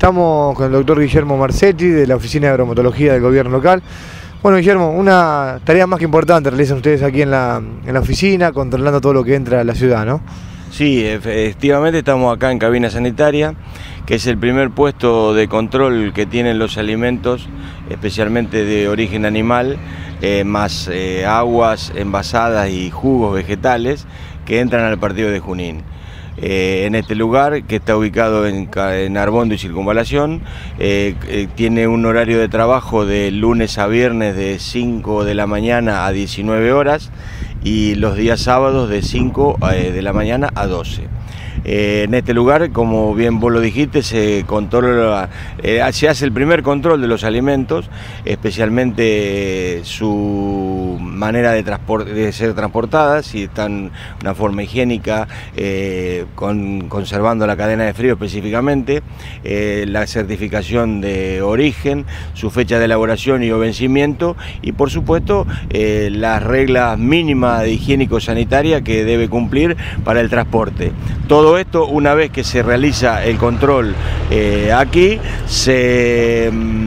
Estamos con el doctor Guillermo Marcetti de la Oficina de Bromatología del Gobierno Local. Bueno, Guillermo, una tarea más que importante realizan ustedes aquí en la oficina, controlando todo lo que entra a la ciudad, ¿no? Sí, efectivamente estamos acá en cabina sanitaria, que es el primer puesto de control que tienen los alimentos, especialmente de origen animal, más aguas envasadas y jugos vegetales que entran al partido de Junín. En este lugar, que está ubicado en Arbondo y Circunvalación, tiene un horario de trabajo de lunes a viernes de 5 de la mañana a 19 horas y los días sábados de 5 de la mañana a 12. En este lugar, como bien vos lo dijiste, se hace el primer control de los alimentos, especialmente su manera de ser transportadas, si están de una forma higiénica, conservando la cadena de frío específicamente, la certificación de origen, su fecha de elaboración y o vencimiento y por supuesto las reglas mínimas de higiénico-sanitaria que debe cumplir para el transporte. Todo esto, una vez que se realiza el control aquí, se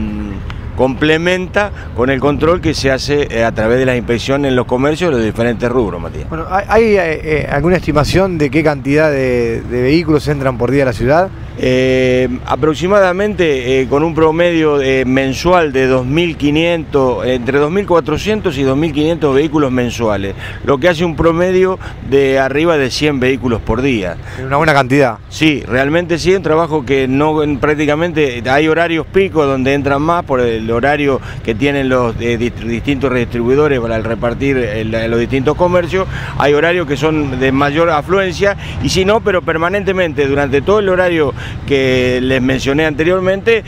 complementa con el control que se hace a través de las inspecciones en los comercios de los diferentes rubros, Matías. Bueno, ¿hay alguna estimación de qué cantidad de vehículos entran por día a la ciudad? Aproximadamente con un promedio mensual de 2.500, entre 2.400 y 2.500 vehículos mensuales, lo que hace un promedio de arriba de 100 vehículos por día. Una buena cantidad. Sí, realmente sí, un trabajo que no prácticamente hay horarios picos donde entran más por el horario que tienen los distintos redistribuidores para repartir los distintos comercios. Hay horarios que son de mayor afluencia y si no, pero permanentemente durante todo el horario que les mencioné anteriormente,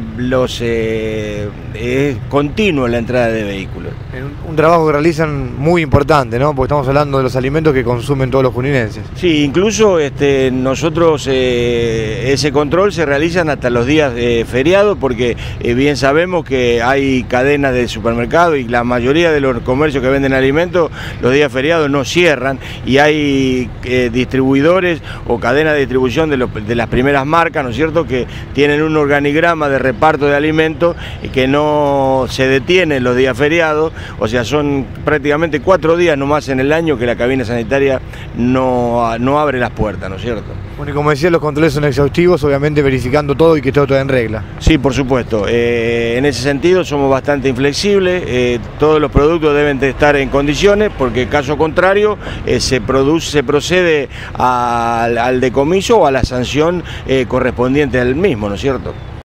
es continuo la entrada de vehículos. Un trabajo que realizan muy importante, ¿no? Porque estamos hablando de los alimentos que consumen todos los juninenses. Sí, incluso nosotros ese control se realizan hasta los días feriados porque bien sabemos que hay cadenas de supermercados y la mayoría de los comercios que venden alimentos los días feriados no cierran y hay distribuidores o cadenas de distribución de las primeras marcas, ¿no es cierto?, que tienen un organigrama de reparto de alimentos que no se detiene en los días feriados, o sea, son prácticamente 4 días nomás en el año que la cabina sanitaria no abre las puertas, ¿no es cierto? Bueno, y como decía, los controles son exhaustivos, obviamente verificando todo y que todo en regla. Sí, por supuesto. En ese sentido somos bastante inflexibles, todos los productos deben de estar en condiciones, porque caso contrario se procede al decomiso o a la sanción correspondiente al mismo, ¿no es cierto?